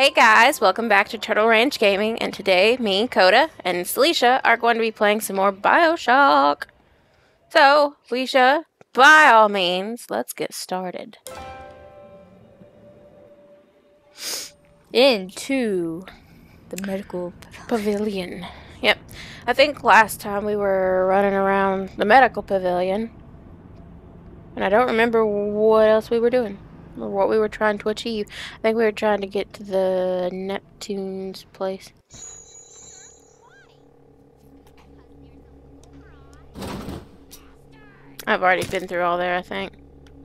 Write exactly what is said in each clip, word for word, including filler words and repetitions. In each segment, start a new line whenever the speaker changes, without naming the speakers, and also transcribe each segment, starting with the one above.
Hey guys, welcome back to Turtle Ranch Gaming, and today me, Koda, and Celecia are going to be playing some more Bioshock. So, Celecia, by all means, let's get started.
Into the medical
Pavilion. Yep. I think last time we were running around the medical pavilion, and I don't remember what else we were doing. Or what we were trying to achieve. I think we were trying to get to the Neptune's place. I've already been through all there, I think.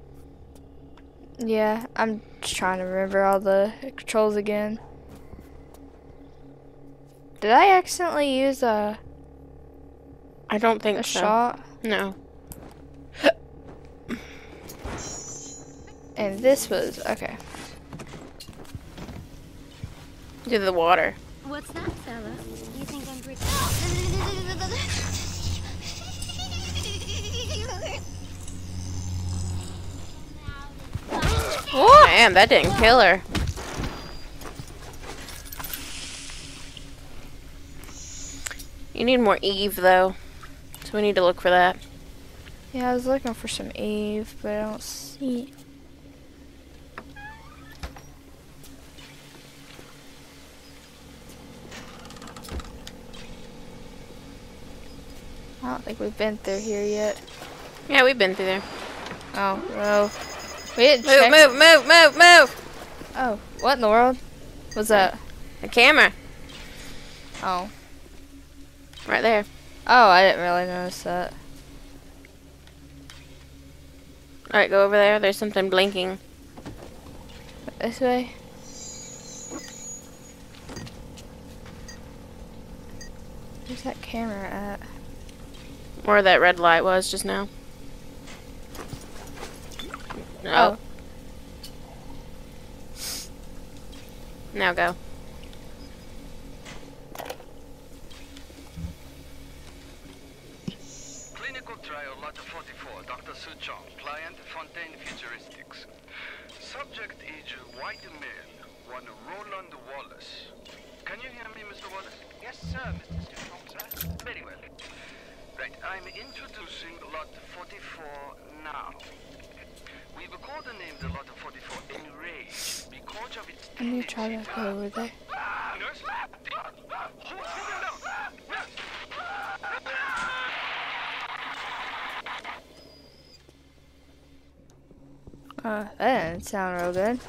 Yeah, I'm just trying to remember all the controls again. Did I accidentally use a
I don't think
a
so.
shot?
No.
And this was okay.
To the water.
What's that, fella? You think I'm pretty?
Oh, man, that didn't kill her. You need more Eve, though. So we need to look for that.
Yeah, I was looking for some Eve, but I don't see. I don't think we've been through here yet.
Yeah, we've been through there.
Oh, no. We didn't
Move,
check.
move, move, move, move!
Oh, what in the world? What's that?
The camera.
Oh.
Right there.
Oh, I didn't really notice that.
Alright, go over there. There's something blinking.
This way? Where's that camera at?
Where that red light was just now. Oh.
Oh.
Now go.
Clinical trial lot forty-four, Doctor Su Chong, client Fontaine Futuristics. Subject age white male, one Roland Wallace. Can you hear me, Mister Wallace? Yes, sir, Mister Strong, sir. Very well. Right, I'm introducing lot forty-four now. We've codenamed the lot forty-four Enrage because of its
Let me try to go over there.
Nurse? Hold him down.
Uh, that didn't sound real good.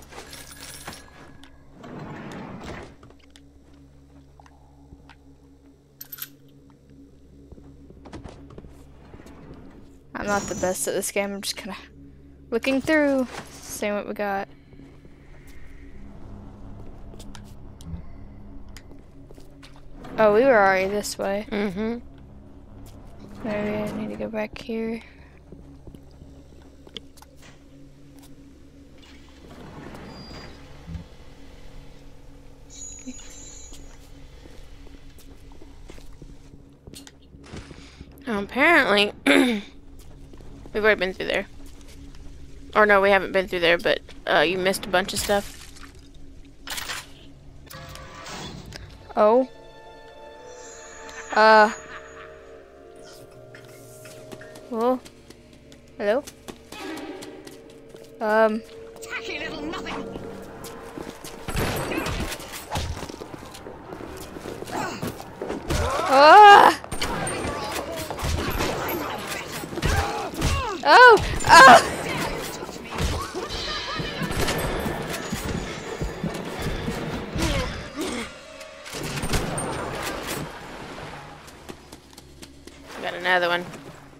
I'm not the best at this game. I'm just kind of looking through, seeing what we got. Oh, we were already this way.
Mm-hmm.
Maybe I need to go back here.
Oh, apparently, we've already been through there. Or no, we haven't been through there, but uh, you missed a bunch of stuff.
Oh. Uh. Well. Hello? Um.
Tacky little nothing.
Ah! Oh! Oh!
Got another one.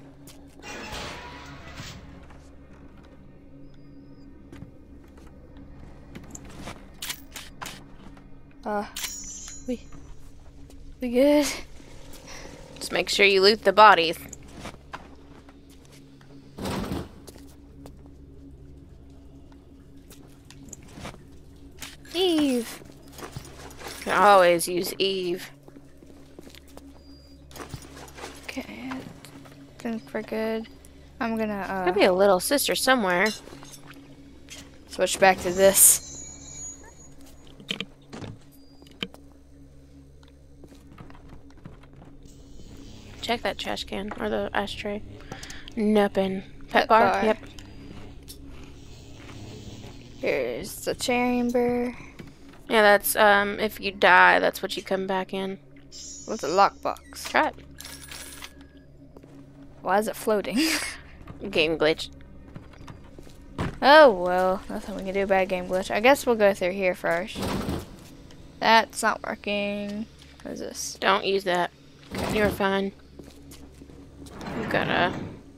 Uh. We. We good?
Just make sure you loot the bodies.
Eve!
Can always use Eve.
Okay. I think we're good. I'm gonna, uh.
Could be a little sister somewhere.
switch back to this.
check that trash can or the ashtray. Nothing. Pet,
Pet
bar?
bar.
Yep.
Here's the chamber
Yeah, that's um if you die, that's what you come back in.
with a lockbox.
Try it.
Why is it floating?
Game glitch.
Oh well, nothing we can do about a game glitch. I guess we'll go through here first. That's not working. What is this?
Don't use that. You're fine. You gotta.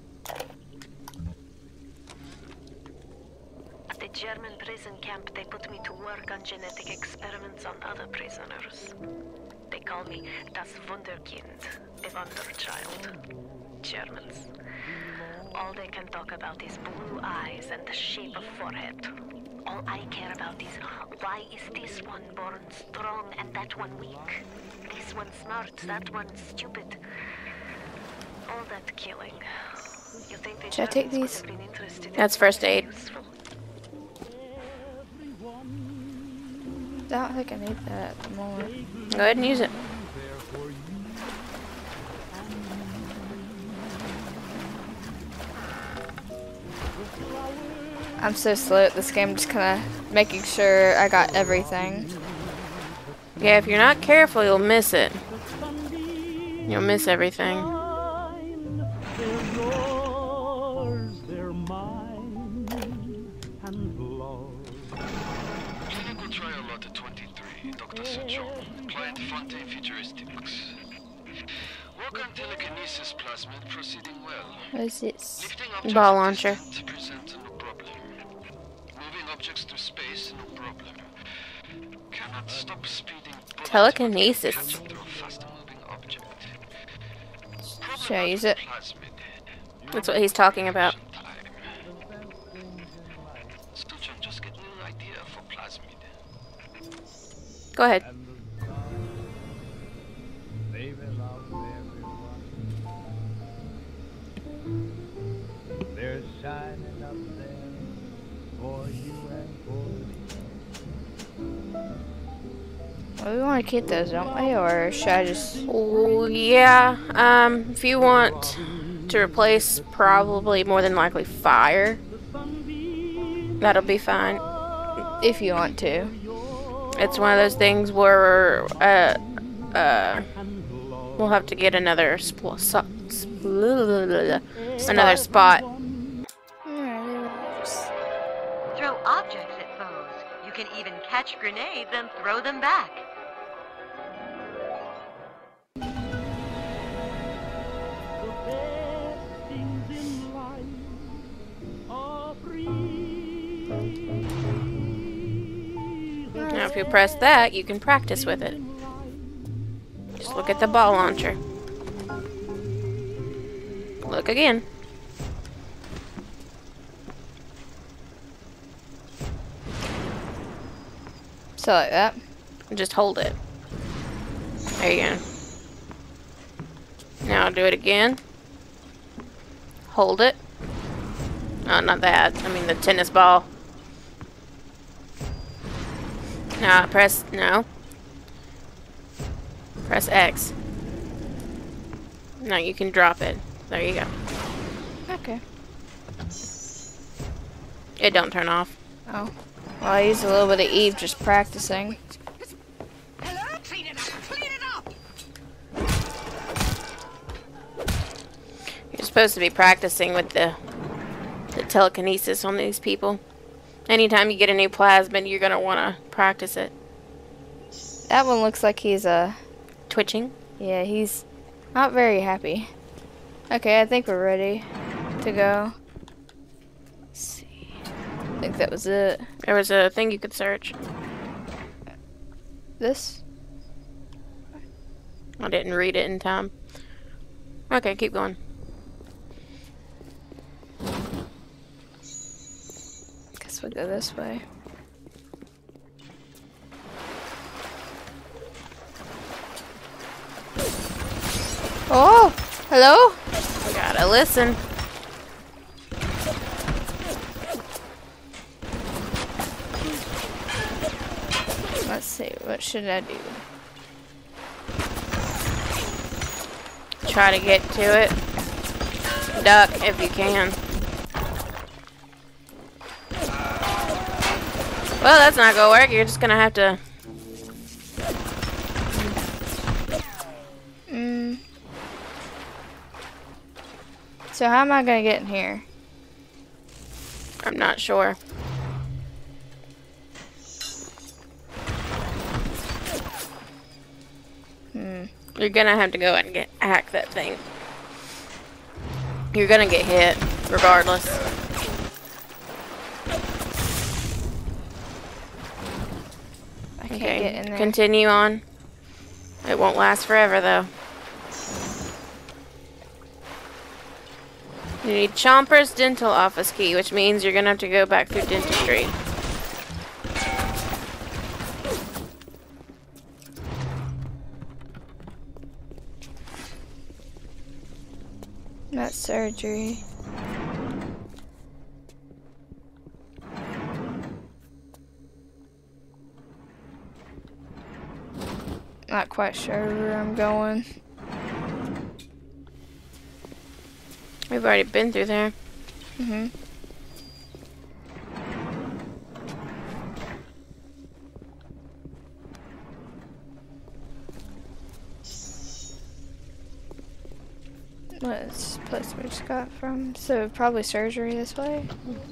At the German prison camp, they put me to work on genetic experiments on other prisoners. They call me das Wunderkind, the Wonder Child. Germans. All they can talk about is blue eyes and the shape of forehead. All I care about is why is this one born strong and that one weak? This one smart, that one stupid. All that killing. You think the
Should I take
Germans
these?
could have been interested in
That's first aid.
useful?
I don't think I need that at the moment.
Go ahead and use it.
I'm so slow at this game, just kind of making sure I got everything.
Yeah, if you're not careful, you'll miss it. You'll miss everything.
They're yours, they're mine, and love.
Clinical trial lot twenty-three, Doctor Suchong, client Fontaine Futuristics. Work on telekinesis plasmid proceeding well.
What is this?
Lifting objects
Ball
at
launcher.
distance present no problem. Moving objects through space, no problem. Cannot stop speeding bullets,
Telekinesis.
but can catch through a faster-moving object.
Should I use it?
Plasmid.
That's what he's talking about.
Suchong, just get new idea for plasmid.
Go ahead.
They love everyone. They're shining up there for you and for me.
Well, we want to keep those, don't we? Or should I just...
Oh, yeah. Um, if you want to replace probably more than likely fire, that'll be fine.
If you want to.
It's one of those things where uh uh we'll have to get another spl so spl another spot.
Throw objects at foes. You can even catch grenades and throw them back.
The best things in life are free.
Now if you press that, you can practice with it. Just look at the ball launcher. Look again.
So like that.
Just hold it. There you go. Now do it again. Hold it. Oh, not that. I mean the tennis ball. Now press no. Press X. Now you can drop it. There you go.
Okay.
It don't turn off.
Oh. Well, I used a little bit of Eve just practicing.
Hello? Clean it up! Clean it up!
You're supposed to be practicing with the the telekinesis on these people. Anytime you get a new plasmid, you're gonna want to practice it.
That one looks like he's uh
Twitching.
yeah, he's not very happy. Okay, I think we're ready to go. Let's see. I think that was it.
There was a thing you could search.
This?
I didn't read it in time. Okay, keep going.
Guess we'll go this way. Oh! Hello?
Gotta listen.
Let's see, what should I do?
try to get to it. Duck if you can. Well, that's not gonna work. You're just gonna have to.
Mm. So how am I gonna get in here?
I'm not sure.
Hmm.
You're gonna have to go and get hack that thing. You're gonna get hit, regardless.
I can't
Okay,
get in there.
continue on. It won't last forever, though. You need Chomper's dental office key, which means you're gonna have to go back through dentistry.
Not surgery. Not quite sure where I'm going.
We've already been through there.
Mm-hmm. What is this place we just got from? So probably surgery this way.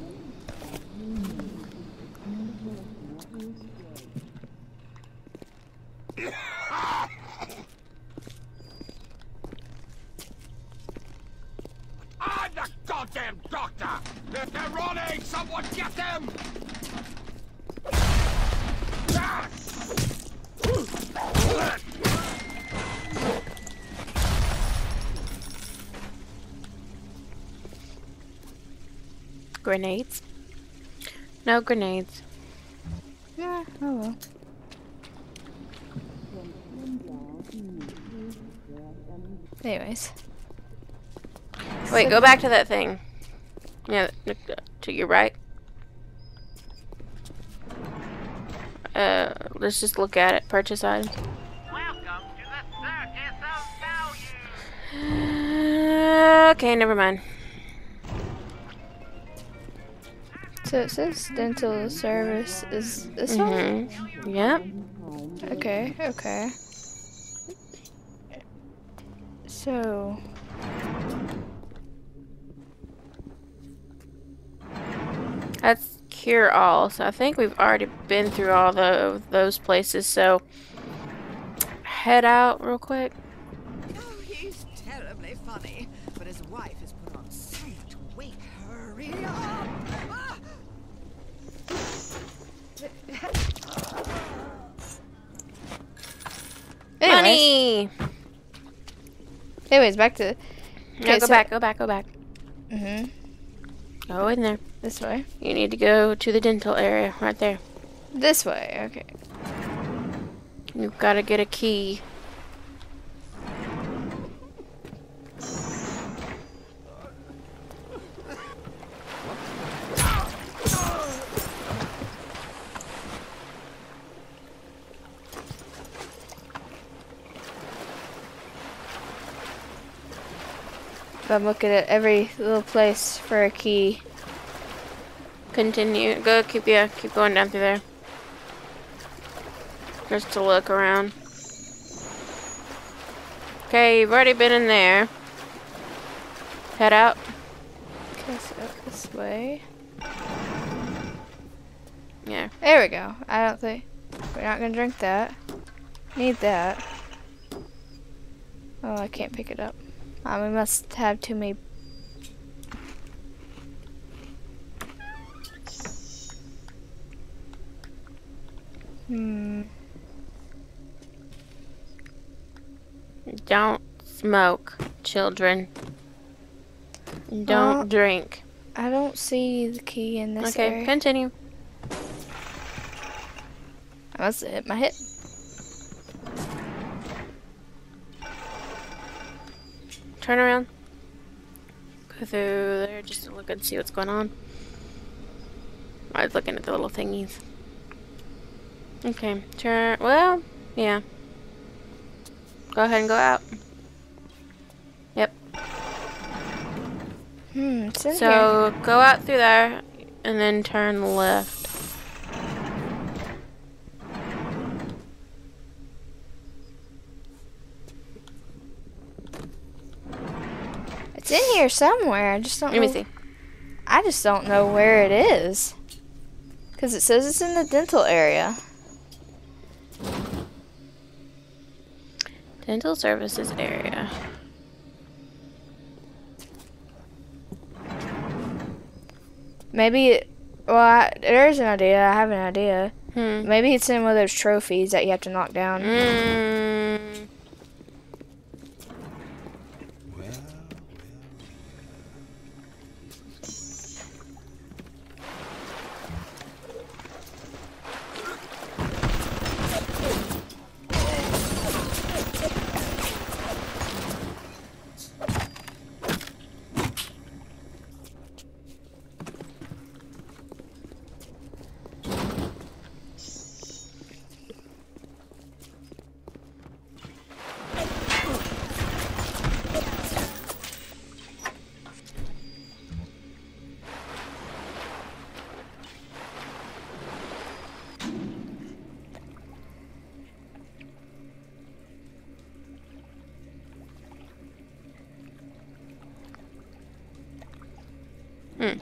I'm the goddamn doctor! If they're running, someone get them! Ah!
Grenades? No grenades.
Yeah, oh well. Anyways.
Wait, go back to that thing. Yeah, to your right. Uh, let's just look at it. Purchase item.
Welcome to the circus of value!
Uh, okay, never mind.
So it says dental service is this one?
Mm-hmm. Yep.
Okay, okay. So
That's cure all. So I think we've already been through all the those places. So head out real quick.
Oh, he's terribly funny, but his wife has put on so much weight. Hurry up! Ah!
anyways,
Money.
anyways, back to
No, go
so-
back. Go back. Go back.
Mhm.
Go in there.
This way.
You need to go to the dental area right there.
This way. Okay.
You've got to get a key.
I'm looking at every little place for a key.
Continue. Go. Keep yeah. Keep going down through there. Just to look around. Okay, you've already been in there. Head out.
Okay, so this way.
Yeah.
There we go. I don't think we're not gonna drink that. Need that. Oh, I can't pick it up. Um, we must have too many. Hmm.
Don't smoke, children. Don't
Well,
drink.
I don't see the key in this
Okay,
area.
continue.
I must have hit my hip.
Turn around. Go through there just to look and see what's going on. I was looking at the little thingies. Okay, turn. Well, yeah. Go ahead and go out. Yep.
Hmm, it's in here.
So go out through there and then turn left.
It's in here somewhere. I just don't
Let me
know.
see.
I just don't know where it is. Because it says it's in the dental area.
Dental services area.
Maybe, it, well, I, there's an idea. I have an idea.
Hmm.
Maybe it's in one of those trophies that you have to knock down.
Mm. Hmm.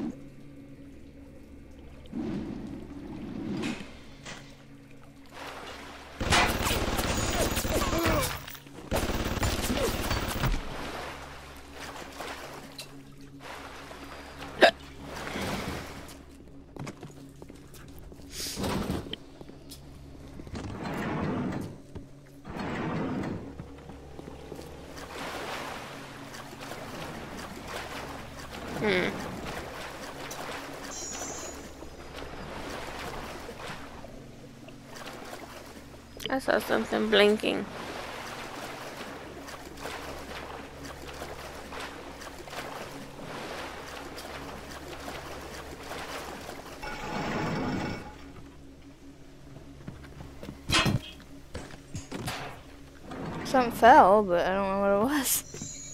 Hmm. I saw something blinking.
Something fell, but I don't know what it was.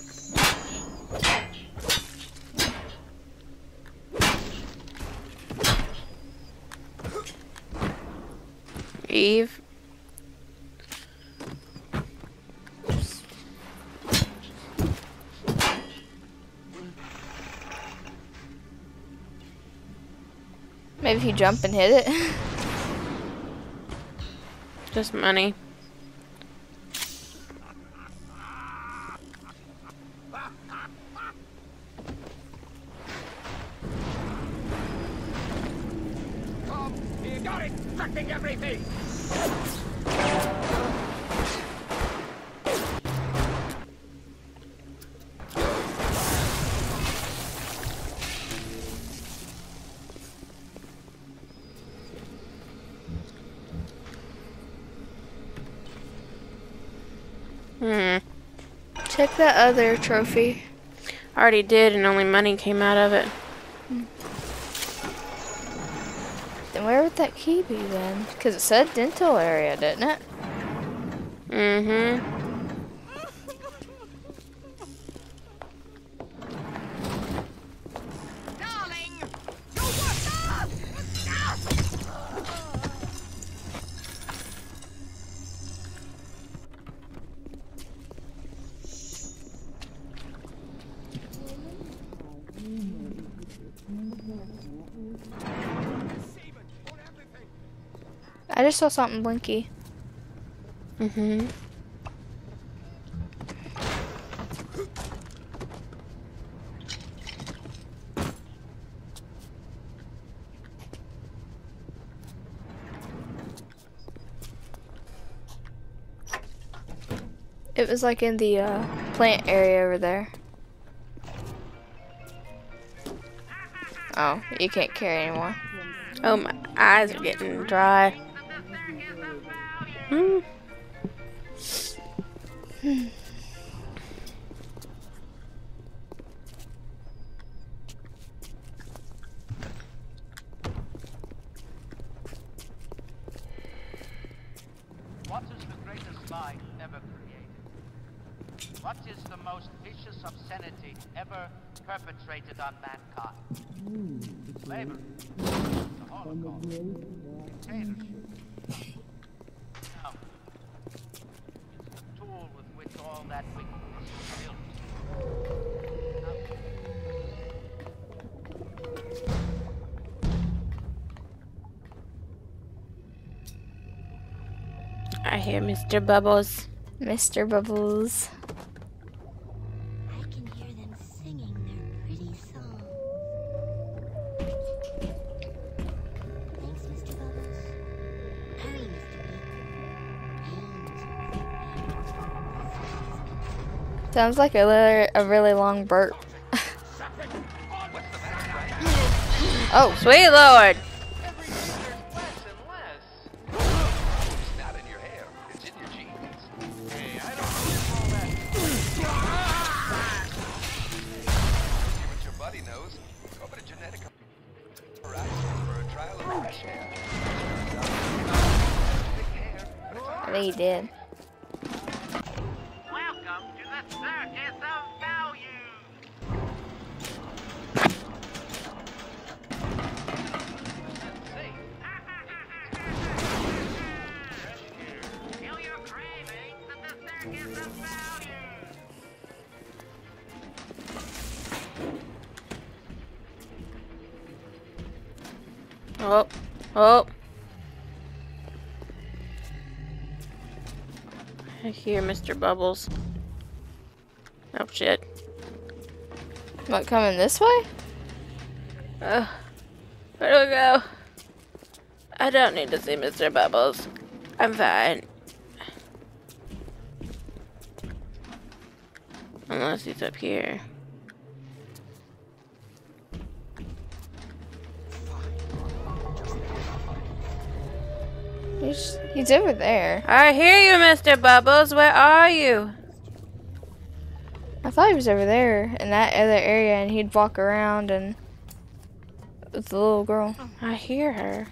Eve.
Maybe if you jump and hit it.
Just money.
You got it! Tracking everything!
Hmm.
Check that other trophy.
I already did, and only money came out of it.
Then where would that key be then? Because it said dental area, didn't it?
Mm-hmm.
Darling! You what?
I just saw something blinky.
Mm-hmm.
It was like in the uh, plant area over there. Oh, you can't carry anymore.
Oh, my eyes are getting dry. Hmm.
What is the greatest mind ever created?
What is the most vicious obscenity ever perpetrated on mankind? Slavery, the Holocaust, dictatorship. No. It's the tool with which all that wickedness is built.
I hear Mister Bubbles.
Mister Bubbles.
I can hear them singing their pretty song. Thanks, Mister Bubbles. Hurry, Mister Big.
Sounds like a, li a really long burp.
Oh, sweet Lord!
I think he did.
Welcome to the circus of value. Feel your cravings at the circus of value.
Oh, oh. I hear Mister Bubbles. Oh shit.
What, coming this way?
Uh, where do we go? I don't need to see Mister Bubbles. I'm fine. Unless he's up here.
He's, he's over there.
I hear you, Mister Bubbles. Where are you?
I thought he was over there in that other area and he'd walk around and with the little girl.
I hear her.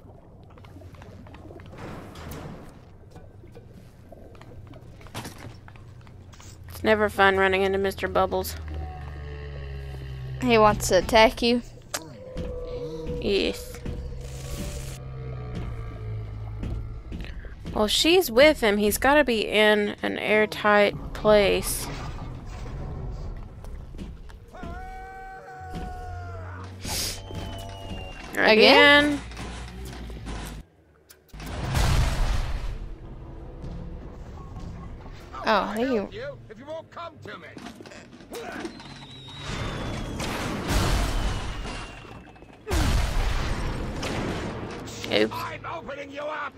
It's never fun running into Mister Bubbles.
He wants to attack you.
Yes. Well, she's with him. He's got to be in an airtight place.
Again? Oh, I think you.
You, if you won't come to me.
Oops.
I'm opening you up.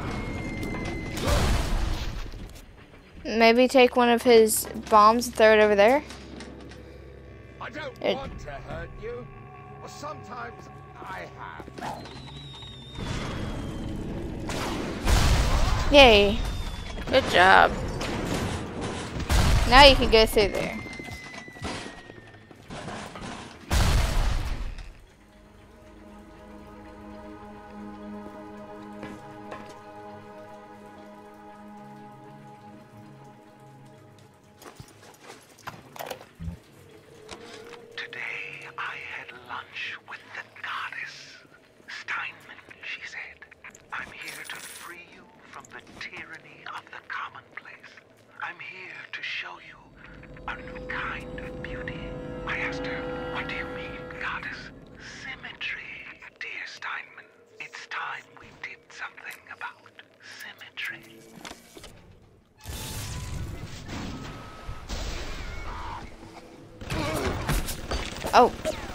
Maybe take one of his bombs and throw it over there.
I don't
It-
want to hurt you, but sometimes I have.
Yay.
Good job.
Now you can go through there.
Today I had lunch with the goddess. Steinman, she said. I'm here to free you from the tyranny of the commonplace. I'm here to show you a new kind of beauty. I asked her, what do you mean, goddess? Symmetry, dear Steinman. It's time we did something about symmetry.
Oh.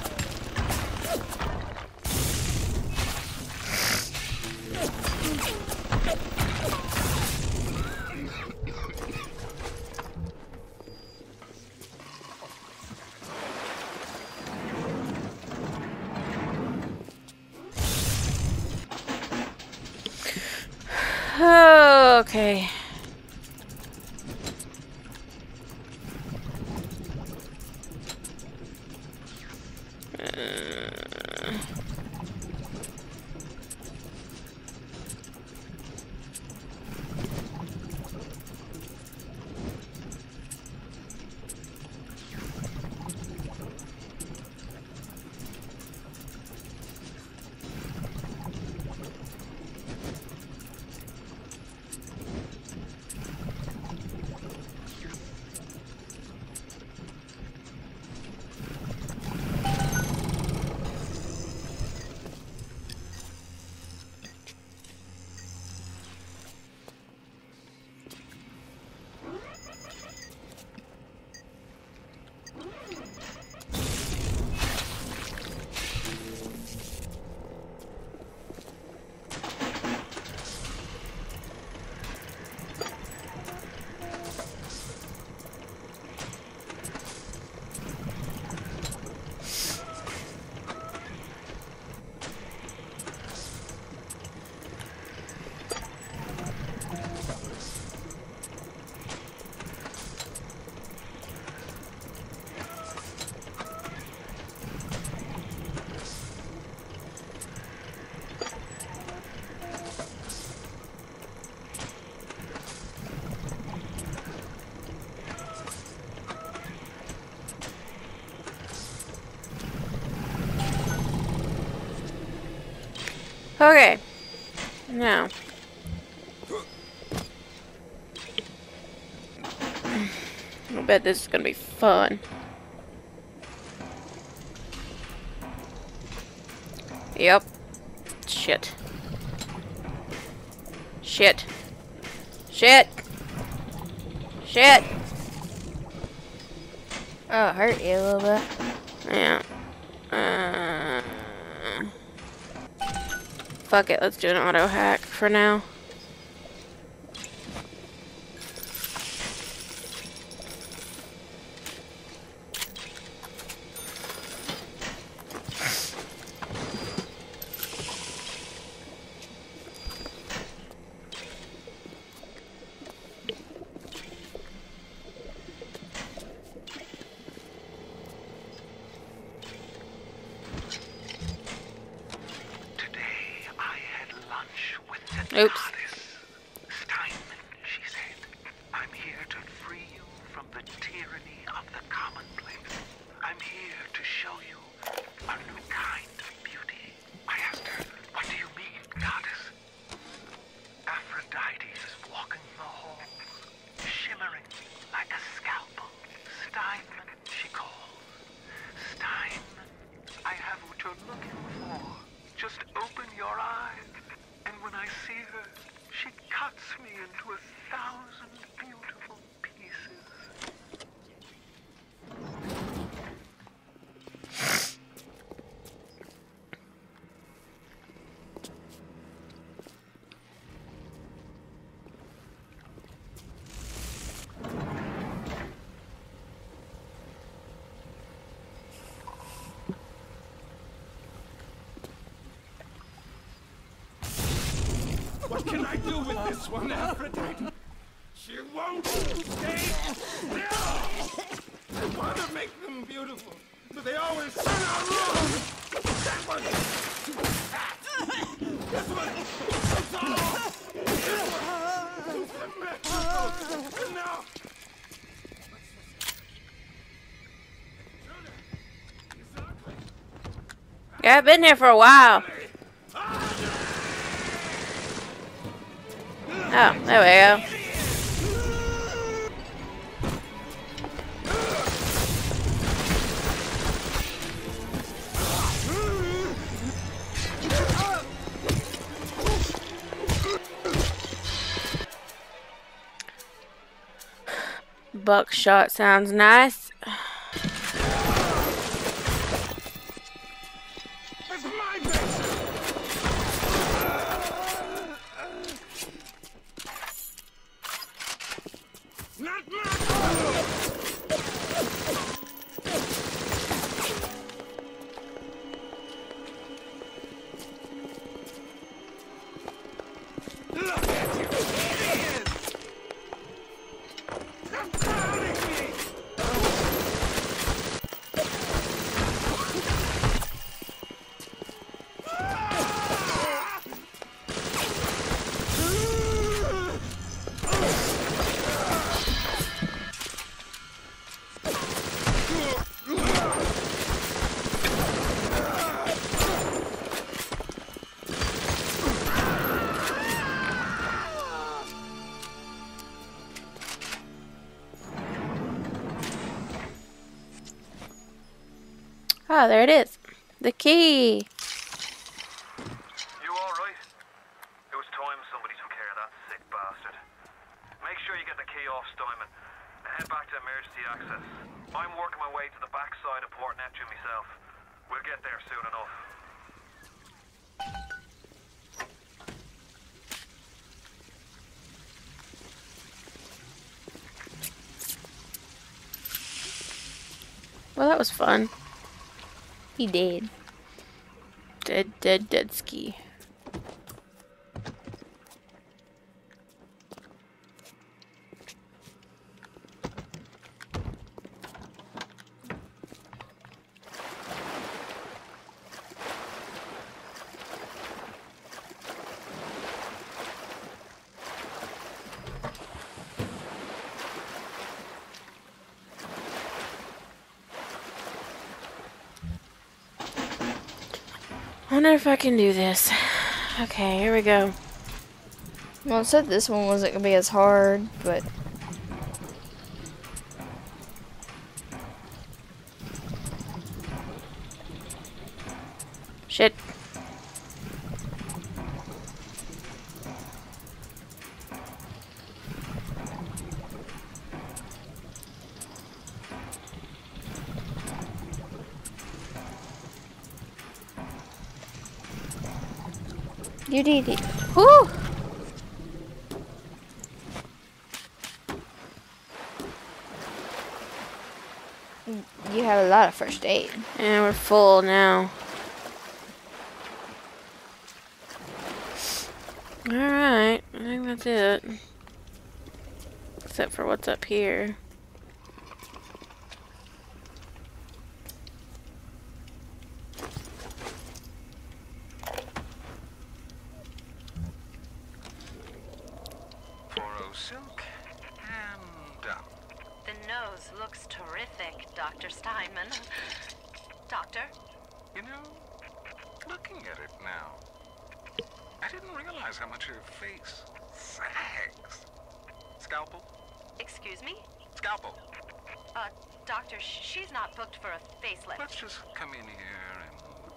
Okay. Uh, Okay. Now. I bet this is gonna be fun. Yep. Shit. Shit. Shit. Shit.
Oh, it hurt you a little bit.
Yeah. Uh, fuck it. Let's do an auto hack for now. Oops.
Steinman, she said, I'm here to free you from the tyranny of the commonplace. I'm here to show you a new kind of beauty. I asked her, what do you mean, goddess? Aphrodite is walking the halls, shimmering like a scalpel. Steinman, she calls. Steinman, I have what you're looking for. Just open your eyes. And when I see her, she cuts me into a thousand beautiful pieces.
What can I do with this one, Aphrodite? She won't stay still! I want to make them beautiful, but they always turn out wrong! That one! This one! It's all! This one! Symmetrical! And now...
Yeah, I've been here for a while. Oh, there we go. Buckshot sounds nice.
It's my base! Not my... Look at you! Idiots! Stop crowding me!
Oh, there it is. The key.
You alright? It was time somebody took care of that sick bastard. Make sure you get the key off Steinman and head back to emergency access. I'm working my way to the backside of Port Neptune myself. We'll get there soon enough.
Well, that was fun.
He did.
Dead, dead, dead ski. I wonder if I can do this. Okay, here we go.
Well, it said this one wasn't gonna be as hard, but
Shit.
you did it. Woo! You have a lot of first aid.
And we're full now. Alright, I think that's it. Except for what's up here.
Silk and down.
The nose looks terrific, Doctor Steinman. Doctor?
You know, looking at it now, I didn't realize how much her face sags. Scalpel?
Excuse me?
Scalpel.
Uh, Doctor, sh she's not booked for a facelift.
Let's just come in here and...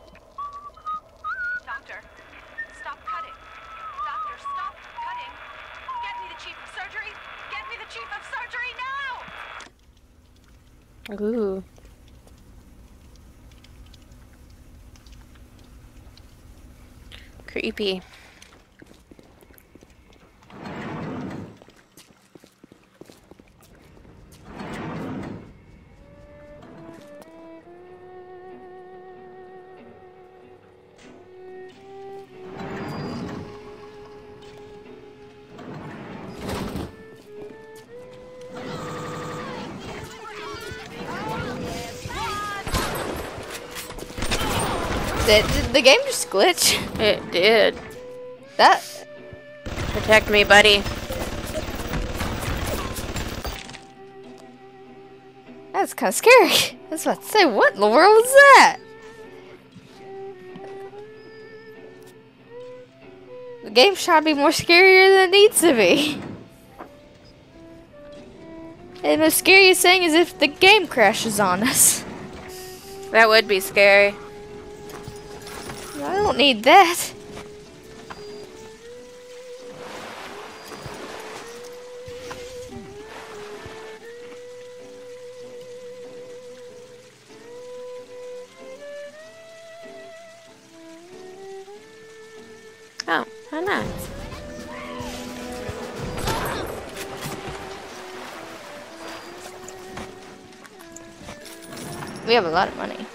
Doctor, stop cutting. Doctor, stop cutting. Get me the chief of surgery. Get me the chief of surgery now!
Ooh. Creepy.
Did, did the game just glitch?
It did.
That
Protect me, buddy.
that's kind of scary. I was about to say, what in the world was that? The game's trying to be more scarier than it needs to be. And the scariest thing is if the game crashes on us.
That would be scary.
I don't need that.
Oh, how nice.
We have a lot of money.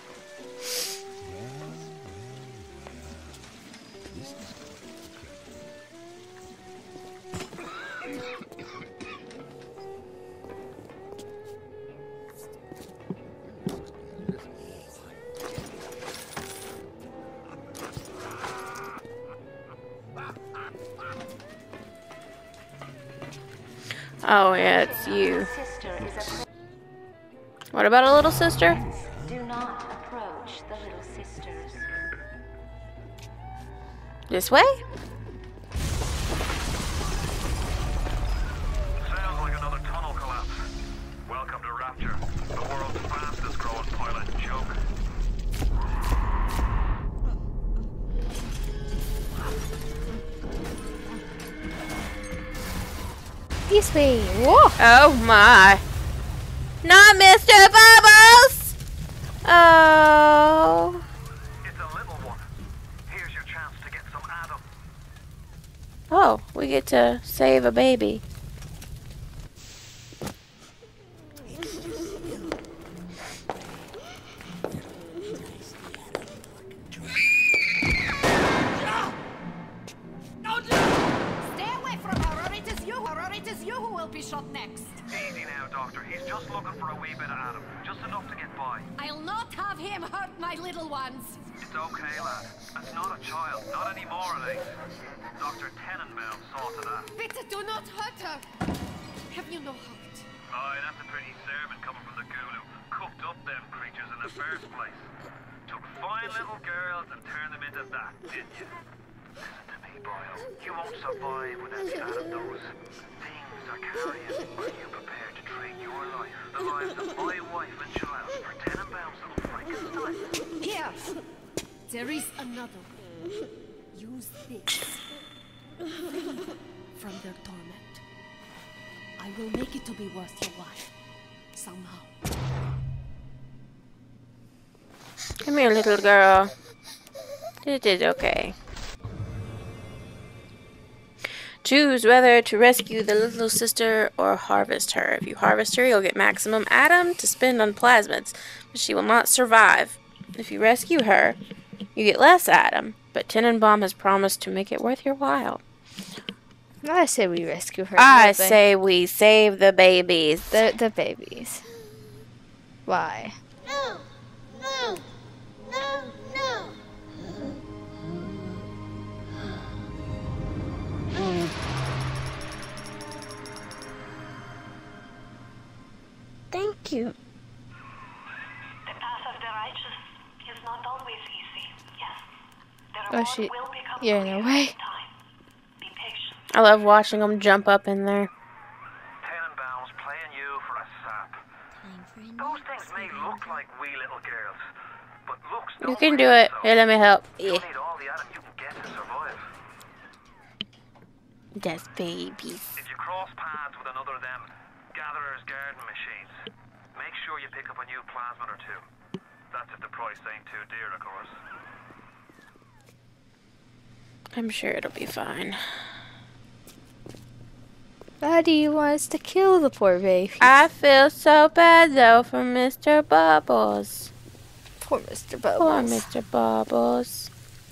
Oh, yeah, it's you.
Sister is a...
What about a little sister?
Do not approach the little sisters.
This way?
Sounds like another tunnel collapse. Welcome to Rapture, the world's fastest growing pilot joke.
This way. Whoa!
Oh my. Not Mister Bubbles! Oh.
It's a little one. Here's your chance to get some Adam.
Oh, we get to save a baby.
Stay away from her, or it is you, or it is you who will be shot next.
Easy now, Doctor. He's just looking for a wee bit of Adam. Just enough to get by.
I'll not have him hurt my little ones.
It's okay, lad. It's not a child. Not anymore, at least. Doctor Tenenbaum saw to that.
Bitte do not hurt her. Have you no heart?
Aye, that's a pretty sermon coming from the ghoul who cooked up them creatures in the first place. Took fine little girls and turned them into that, did you? Listen to me, Boyle. You won't survive without the Adam those things are carrying. Are you prepared to trade your life, the lives of my wife and child, for ten and pounds, little Frankenstein?
Here! There is another way. Use this. Free from their torment. I will make it to be worth your while. Somehow.
Come here, little girl. It is okay. Choose whether to rescue the little sister or harvest her. If you harvest her, you'll get maximum Adam to spend on plasmids, but she will not survive. If you rescue her, you get less Adam, but Tenenbaum has promised to make it worth your while.
I say we rescue her.
I
don't they?
say we save the babies.
The, the babies. Why?
No! No! No! No!
Thank you.
The path of the righteous is not always easy. Yes. The
Oh,
reward
she-
will become
you're in the
clear
way.
in time. Be patient.
I love watching them jump up in there.
Tenenbaum's playing you for a sap.
Playing for a
Those
nap,
things may
sweetie.
look like wee little girls, but looks
You
don't
can do
really
it.
so.
Here, let me help.
You'll
Yeah.
need all the Adam you can get to survive.
Just babies.
If you cross paths with another of them gatherer's garden machines, make sure you pick up a new plasmid or two. That's if the price ain't too dear, of course.
I'm sure it'll be fine.
Why do you want us to kill the poor baby?
I feel so bad though for Mister Bubbles.
Poor Mister
Poor
Bubbles.
Mister Bubbles.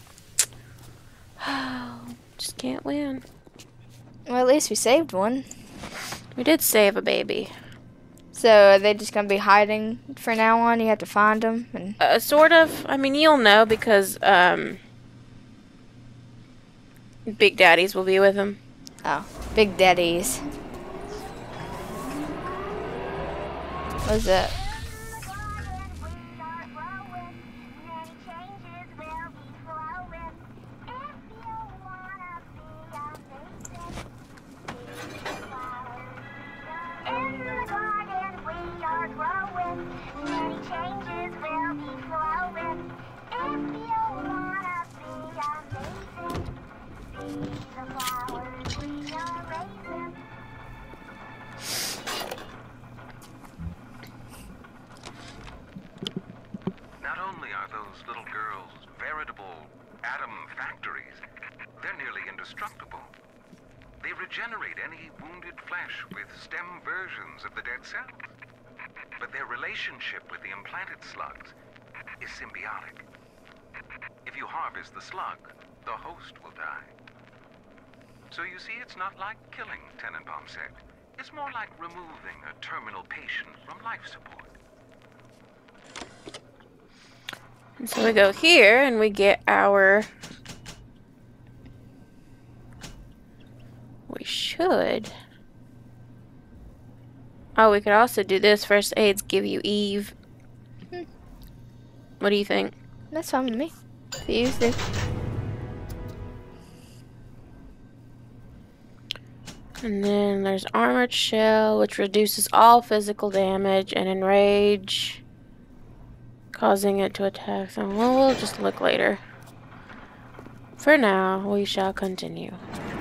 Just can't win.
Well, at least we saved one.
We did save a baby.
So are they just gonna be hiding for now on? You have to find them and
Uh, sort of. I mean, you'll know because um, Big Daddies will be with him.
oh, Big Daddies. What's that?
Not only are those little girls veritable atom factories, they're nearly indestructible. They regenerate any wounded flesh with stem versions of the dead cells. But their relationship with the implanted slugs is symbiotic. If you harvest the slug, the host will die. So you see, it's not like killing, Tenenbaum said. It's more like removing a terminal patient from life support.
And so we go here and we get our... We should... Oh, we could also do this. First aids give you Eve.
Hmm.
What do you think?
That's fine with me. If you use it.
And then there's Armored Shell, which reduces all physical damage, and Enrage, causing it to attack someone. Well, we'll just look later. For now, we shall continue.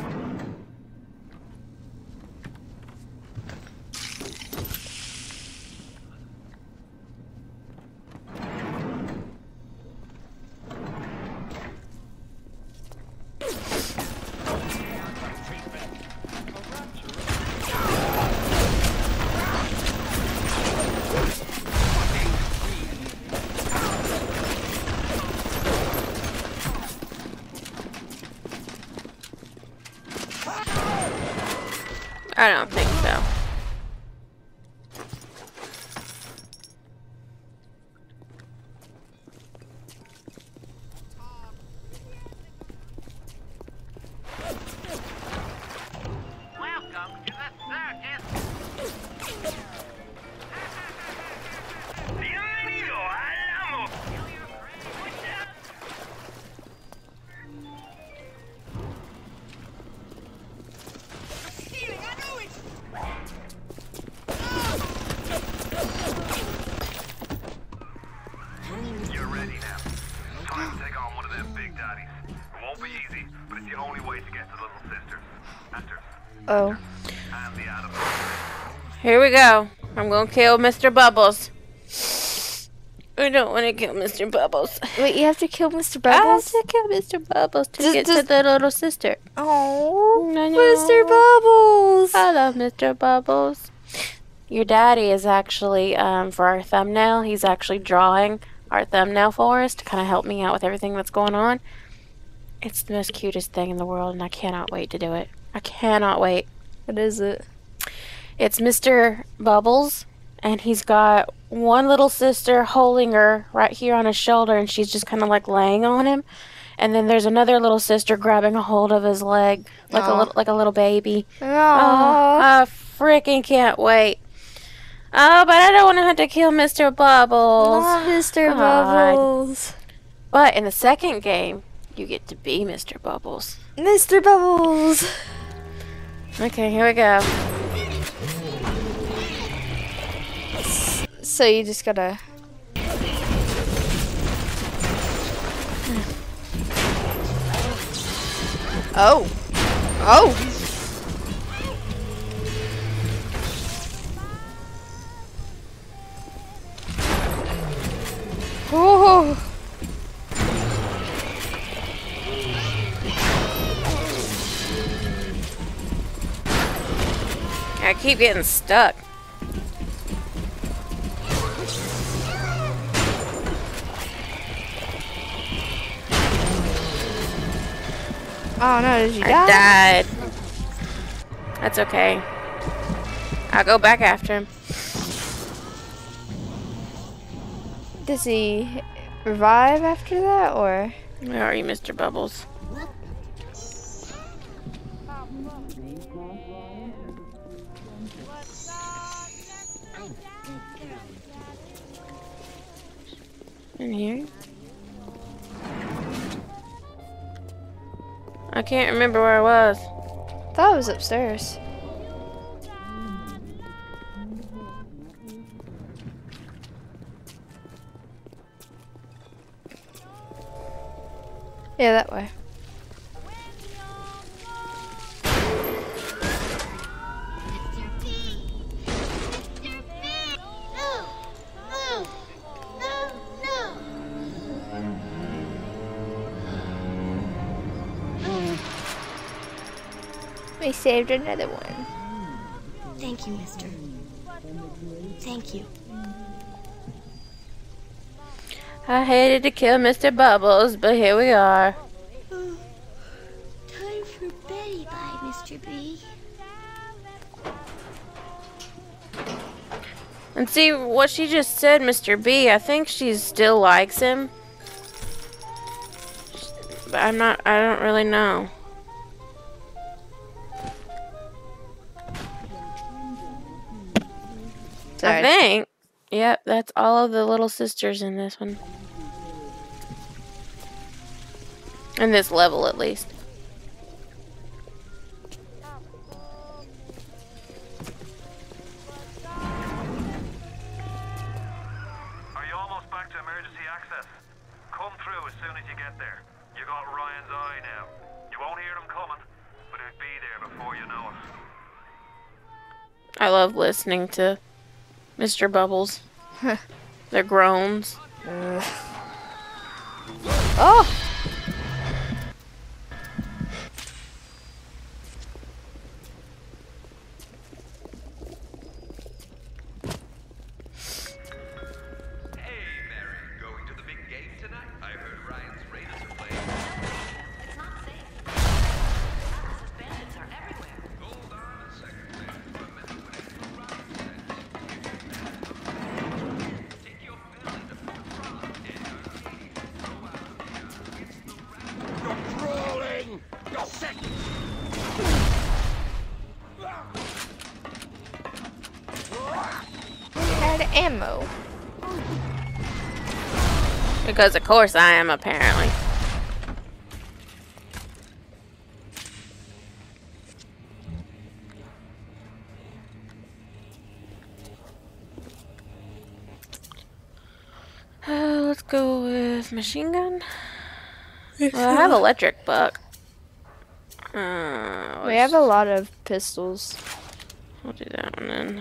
I don't think so.
Welcome to the circus. Bienvenido al amo.
Oh.
Here we go. I'm gonna kill Mister Bubbles. I don't want to kill Mister Bubbles.
Wait, you have to kill Mister
I have
Bubbles?
to kill Mister Bubbles to
Does-
get
does-
to the little sister.
Oh,
I
Mister
know.
Bubbles.
I love Mister Bubbles. Your daddy is actually, um, for our thumbnail, he's actually drawing our thumbnail for us to kind of help me out with everything that's going on. It's the most cutest thing in the world, and I cannot wait to do it. I cannot wait.
What is it?
It's Mister Bubbles, and he's got one little sister holding her right here on his shoulder, and she's just kind of like laying on him. And then there's another little sister grabbing a hold of his leg like a
Aw.
little like a little baby. Oh,
Aww.
I freaking can't wait. Oh, but I don't want to have to kill Mister Bubbles.
Not Mister
God.
Bubbles.
But in the second game, you get to be Mister Bubbles.
Mister Bubbles.
Okay, here we go.
So you just gotta. Oh. Oh. Oh.
I keep getting stuck.
Oh no, did you
I
die?
died. That's okay. I'll go back after him.
Does he revive after that, or?
Where are you, Mister Bubbles? In here? I can't remember where I was.
Thought it was upstairs. Yeah, that way. We saved another one.
Thank you, mister. Thank you.
I hated to kill Mister Bubbles, but here we are.
Time for Betty bye, Mister B.
And see what she just said, Mister B. I think she still likes him. But I'm not, I don't really know. I
Sorry.
think. Yep, that's all of the little sisters in this one. In this level, at least.
Are you almost back to emergency access? Come through as soon as you get there. You got Ryan's eye now. You won't hear them coming, but it'll be there before you know it.
I love listening to Mister Bubbles. Their groans.
Uh. Oh!
Hey, Mary, going to the big game tonight? I heard Ryan's Raiders are playing.
It's not safe. Suspicious bandits are everywhere.
Hold on a second, man. Remember when it's take your fill in the front front and go out there. It's the Rapture.
You're crawling! You're sick!
Had ammo.
Because of course I am, apparently. Uh, let's go with machine gun. Well, I have electric, but Uh,
We have a lot of pistols.
We'll do that one then.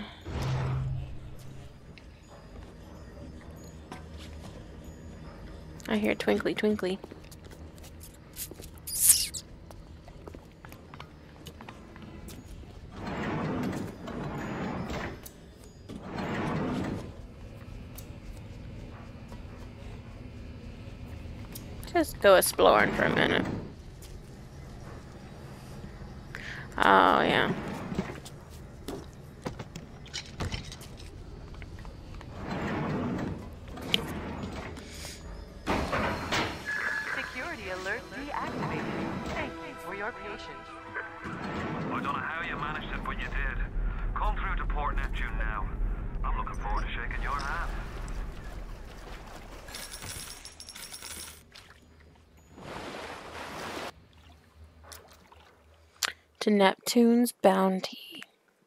I hear twinkly twinkly. Just go exploring for a minute. Oh, yeah.
Security alert deactivated. Thank you for your patience.
I don't know how you managed it, but you did. Come through to Port Neptune now. I'm looking forward to shaking your hand.
To Neptune's bounty.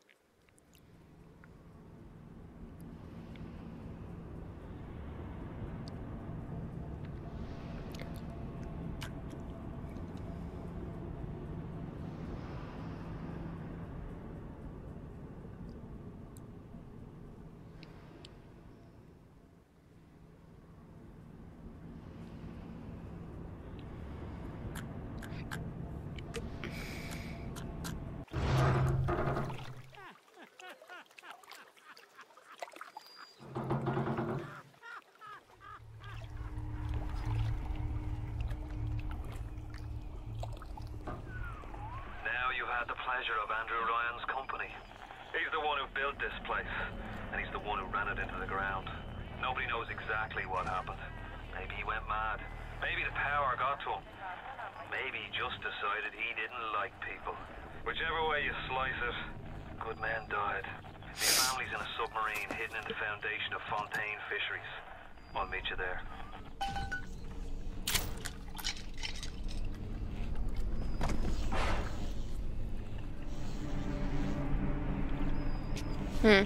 Now you've had the pleasure of Andrew Ryan's company. He's the one who built this place, and he's the one who ran it into the ground. Nobody knows exactly what happened. Maybe he went mad. Maybe the power got to him. Maybe he just decided he didn't like people. Whichever way you slice it, good men died. His family's in a submarine hidden in the foundation of Fontaine Fisheries. I'll meet you there.
Hmm.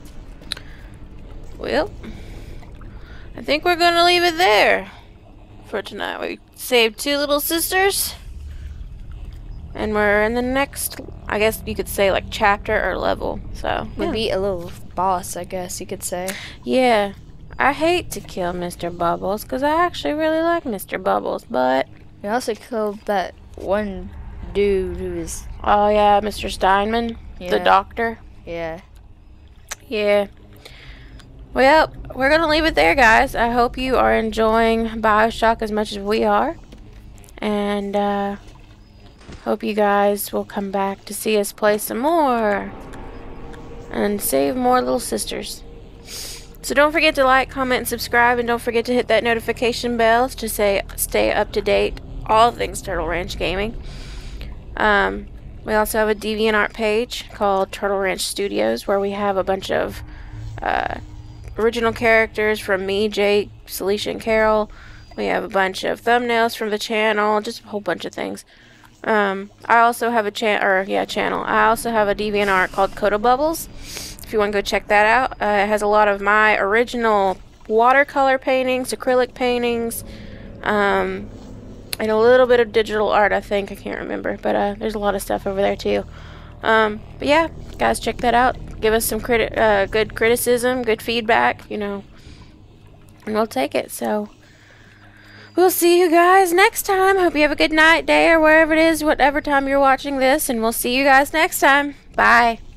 Well, I think we're gonna leave it there for tonight. We saved two little sisters, and we're in the next, I guess you could say, like chapter or level. So
We
yeah.
beat a little boss, I guess you could say.
Yeah, I hate to kill Mister Bubbles because I actually really like Mister Bubbles, but
We also killed that one dude who was,
oh yeah, Mister Steinman, the
Yeah.
doctor.
yeah.
Yeah. Well, we're going to leave it there, guys. I hope you are enjoying Bioshock as much as we are. And, uh, hope you guys will come back to see us play some more. And save more little sisters. So don't forget to like, comment, and subscribe. And don't forget to hit that notification bell to say, stay up to date. All things Turtle Ranch Gaming. Um... We also have a DeviantArt page called Turtle Ranch Studios where we have a bunch of uh, original characters from me, Jake, Celecia, and Carol. We have a bunch of thumbnails from the channel, just a whole bunch of things. Um, I also have a chan or yeah channel. I also have a DeviantArt called Koda Bubbles. If you want to go check that out, uh, it has a lot of my original watercolor paintings, acrylic paintings. Um, And a little bit of digital art, I think. I can't remember. But uh, there's a lot of stuff over there, too. Um, but yeah, guys, check that out. Give us some criti uh, good criticism, good feedback, you know. And we'll take it. So, we'll see you guys next time. Hope you have a good night, day, or wherever it is, whatever time you're watching this. And we'll see you guys next time. Bye.